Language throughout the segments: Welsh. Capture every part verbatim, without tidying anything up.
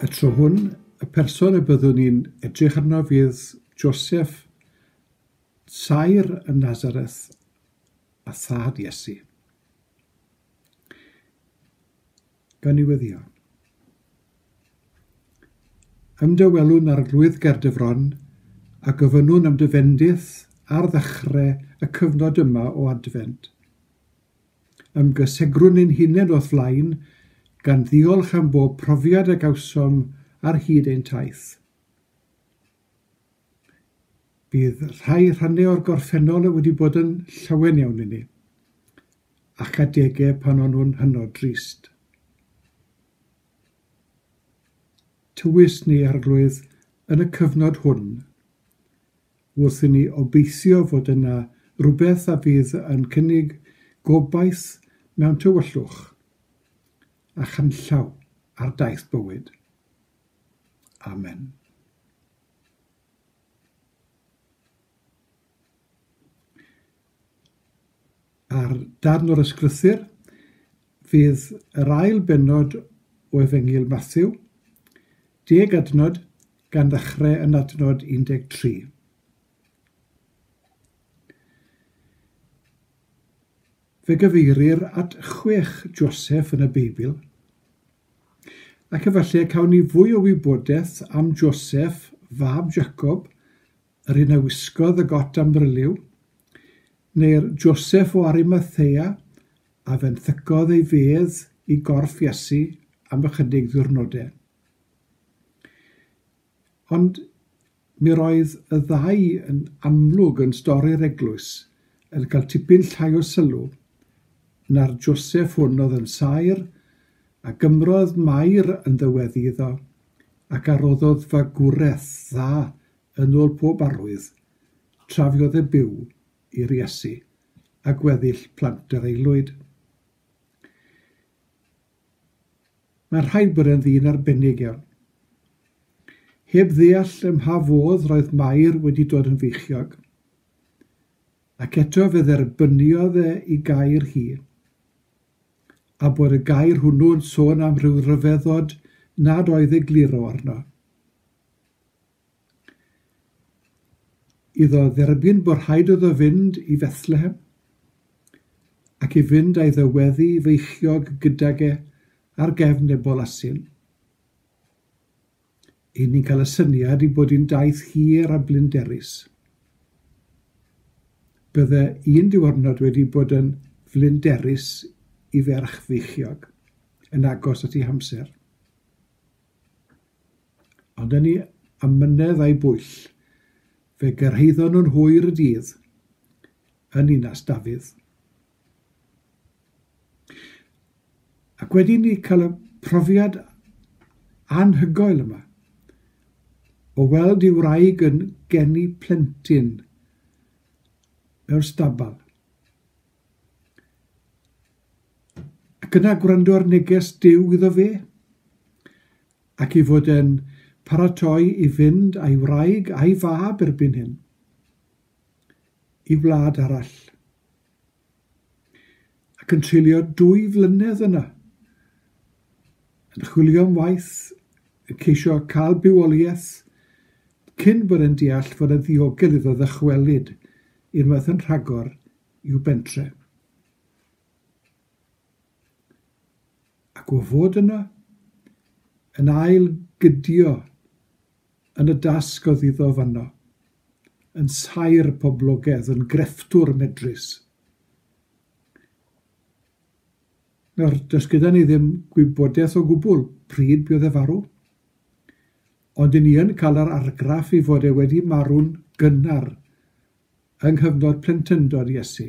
Y tro hwn, y person y byddwn ni'n edrych arno fydd Joseff, sair yn Nazareth a thad Iesu. Gan i weddio. Ymdywelwn ar glwydd Gerdyfron a gofynnwn am dyfendydd ar ddechrau y cyfnod yma o adfent. Ymgysegrwn ein hunain o'r flaen gan ddiolch am bob profiad a gawsom ar hyd ein taith. Bydd rhai rhannau o'r gorffennol wedi bod yn llawen iawn i ni, ac adegau pan o'n nhw'n hynod drist. Tywys ni arglwydd yn y cyfnod hwn, wrth i ni obeithio fod yna rhywbeth a fydd yn cynnig gobaith mewn tywyllwch a chanllaw ar daith bywyd. Amen. Ar darn o'r ysgrythyr fydd yr ail bennod o Efengyl Matthew, deg adnod gan ddechrau yn adnod un deg tri. Fe gyfeirir at chwech Joseff yn y Beibl, ac efallai cawn ni fwy o wybodaeth am Joseff, fab Jacob, yr un a wisgodd y got amryliw, neu'r Joseff o Arimathea a fenthygodd ei fedd i gorff Iesu am ychydig ddiwrnodau. Ond mi roedd y ddau yn amlwg yn stori'r eglwys yn cael tipyn llai o sylw na'r Joseff hwn oedd yn sair a gymrodd Mair yn ddiweddu iddo ac arroddodd fagwraeth dda yn ôl pob arwydd tra fiodd y byw i'r Iesu a gweddill plant yr aelwyd. Mae'n rhaid bod yn ddyn arbennig iawn. Heb ddeall ym mha fodd roedd Mair wedi dod yn feichiog, ac eto fe dderbyniodd e i gair hi, a bod y gair hwnnw'n sôn am rhyw ryfeddod nad oedd egluro arno. Iddo dderbyn bod rhaid iddo fynd i Bethlehem, ac i fynd a'i ddyweddu feichiog gydag e ar gefn Nebol Asyn. I ni'n cael y syniad i bod hi'n daith hir a blinderus. Bydde un diwrnod wedi bod yn flinderus i ferch feichiog yn agos at ei hamser. Ond yn ei amynedd a'i bwyll, fe gyrhaeddon nhw'n hwyr y dydd yn Ninas Dafydd. Ac wedi ni cael y profiad anhygoel yma o weld i'w wraig yn geni plentyn mewn stabal. Ac yna gwrando ar neges Duw iddo fe, ac i fod yn paratoi i fynd a'i wraig a'i fab erbyn hyn i wlad arall. Ac yn treulio dwy flynedd yna, yn chwilio am waith, yn ceisio cael bywoliaeth, cyn bod yn deall fod yn ddiogel iddo ddychwelyd unwaith yn rhagor i'w bentre. Ac o fod yna, yn ail gydio yn y dasg o ddiddo fanno, yn sair poblogaidd, yn grefftwr medrus. Nawr, does gyda ni ddim gwybodaeth o gwbl pryd bydd e farw, ond i ni yn cael yr argraff i fod e wedi marw'n gynnar yng nghyfnod plentyndod Iesu.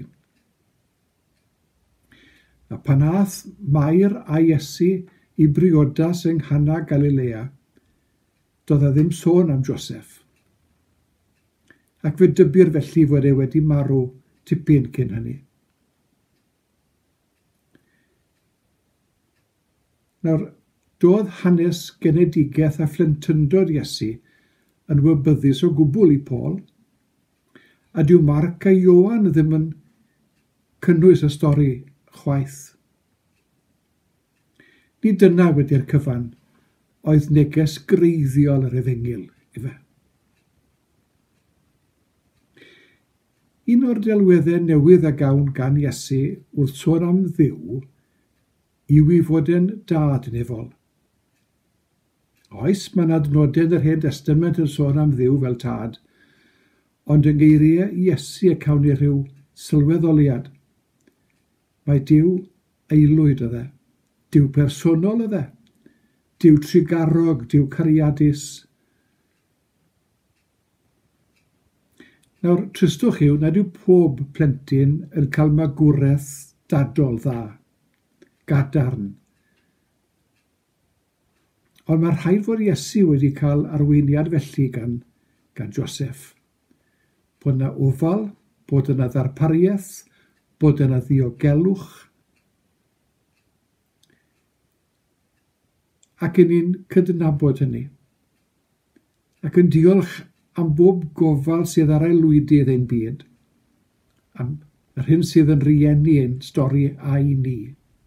A pan ath Mair a Iesu i briodas yng Nghana Galilea, doedd e ddim sôn am Joseff. Ac fe dybir felly fod e wedi marw tipyn cyn hynny. Nawr, doedd hanes genedigaeth a phlentyndod Iesu yn wybyddus o gwbl i Paul, a dyw Marc a Ioan ddim yn cynnwys y stori chwaith. Ni dyna wedi'r cyfan oedd neges greiddiol yr Efengyl i fe. Un o'r delweddau newydd a gawn gan Iesu wrth sôn am Dduw yw i fod yn dad nefol. Oes, mae'n adnodau yn yr Hen Testament yn sôn am Dduw fel tad, ond yn geiriau Iesu y cawn ni rhyw sylweddoliad. Mae Duw aelwyd o dde, Duw personol o dde, Duw trigarog, Duw cariadus. Nawr, tristwch yw nad yw pob plentyn yn cael magwraeth dadol dda, gadarn. Ond mae rhaid fod Iesu wedi cael arweiniad felly gan, gan Joseff. Bod yna ofal, bod yna ddarpariaeth, bod yna ddiogelwch. Ac yn ni'n cydnabod hynny. Ac yn diolch am bob gofal sydd ar ei lwydydd ein byd, am yr hyn sydd yn rieni ein stori a'i ni.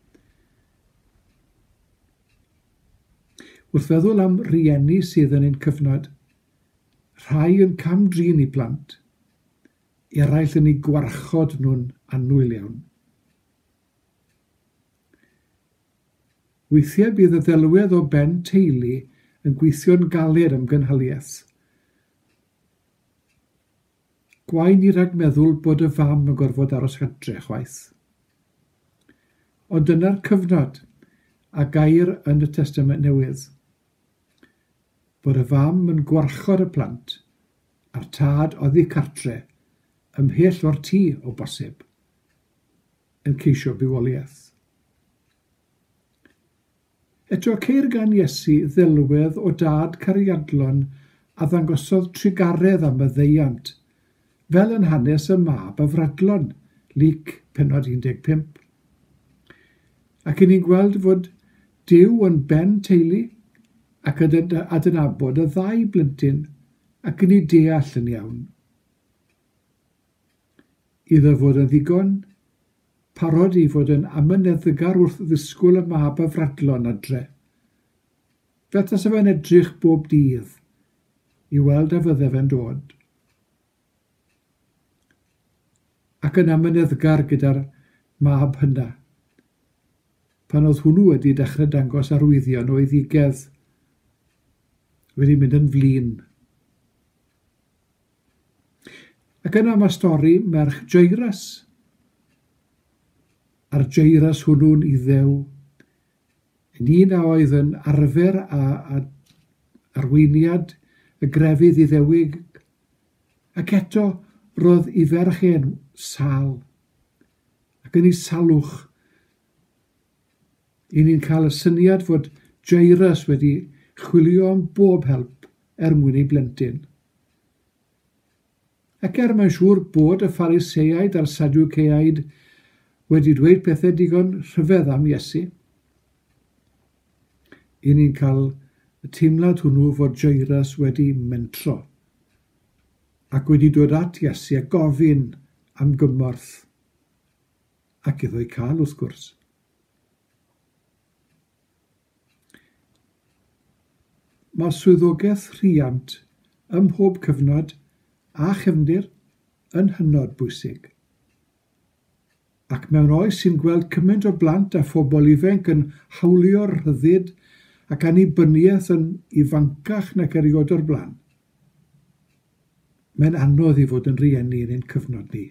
Wrth feddwl am rieni sydd yn ein cyfnod, rhai yn camdrin i plant, eraill yn ei gwarchod nhw'n annwyl iawn. Weithiau bydd y ddelwedd o ben teulu yn gweithio'n galed am gynhaliaeth. Gwaen i rhag meddwl bod y fam yn gorfod aros hadre chwaith. Ond dyna'r cyfnod a gair yn y Testament Newydd. Bod y fam yn gwarchod y plant a'r tad oddi cartre ymhell o'r tŷ o bosib yn ceisio bywoliaeth. Eto ceir gan Iesu ddelwedd o dad cariadlon a ddangosodd trigaredd am y ddeiant, fel yn hanes y mab a fradlon, Luc pennod un deg pump. Ac yn ni'n gweld fod Duw yn ben teulu ac yn adnabod y ddau blentyn ac yn ei deall yn iawn. Iddo fod yn ddigon, parod i fod yn amyneddgar wrth ddisgwyl y mab a fradlon adre. Fel tas fe'n edrych bob dydd i weld a fydde fe'n dod. Ac yn amyneddgar gyda'r mab hynna, pan oedd hwnnw wedi dechrau dangos arwyddion o eiddigedd, wedi mynd yn flin. Ac yna mae stori merch Jairus. A'r Jairus hwnnw'n Iddew, yn un a oedd yn arfer a, a arweiniad y grefydd Iddewig, ac eto roedd i ferch e'n sal, ac yn ei salwch. I ni'n cael y syniad fod Jairus wedi chwilio am bob help er mwyn ei blentyn. Ac er mae'n siŵr bod y Phariseaid a'r Sadwceaid wedi dweud pethau digon rhyfedd am Iesu, i ni'n cael y teimlad hwnnw fod Jairus wedi mentro ac wedi dod at Iesu a gofyn am gymorth, ac iddo ei cael wrth gwrs. Mae swyddogaeth rhiant ym mhob cyfnod a chefndir yn hynod bwysig. Ac mewn oes sy'n gweld cymaint o blant a phobl ifanc yn hawlio'r rhyddid ac annibyniaeth yn ifancach nac eriod o'r blaen. Mae'n anodd i fod yn rieni yn ein cyfnod ni.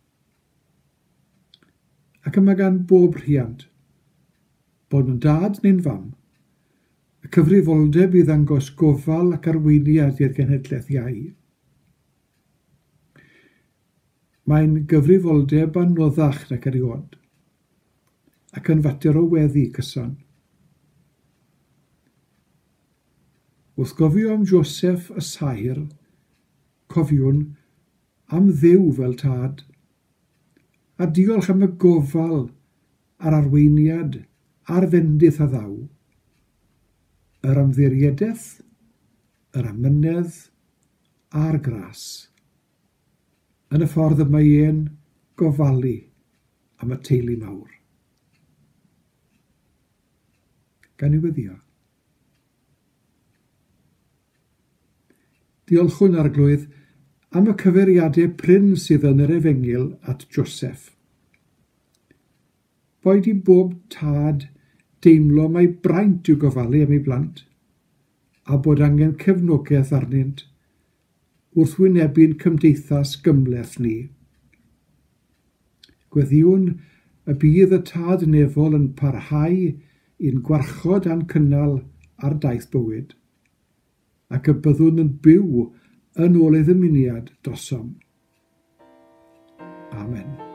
Ac yma gan bob rhiant, bod yn dad neu'n fam, y cyfrifoldeb i ddangos gofal ac arweiniad i'r genhedlaeth iau. Mae'n gyfrifoldeb anoddach nac eriod, ac yn fater o weddi cyson. Wrth gofio am Joseff y Sair, cofiwn am Dduw fel tad, a diolch am y gofal a'r arweiniad a'r fendith a ddaw, yr ymddiriedeth, yr amynedd a'r gras, yn y ffordd y mae e'n gofalu am y teulu mawr. Gan i weddio. Diolchwn Arglwydd am y cyfeiriadau prin sydd yn yr Efengyl at Joseff. Boed i bob tad deimlo mai braint i'w gofalu am ei blant, a bod angen cefnogaeth arnynt wrth wynebu'n cymdeithas gymleth ni. Gweddiwn y bydd y tad nefol yn parhau i'n gwarchod a'n cynnal ar daith bywyd, ac y byddwn yn byw yn ôl ei ddymuniad dosom. Amen.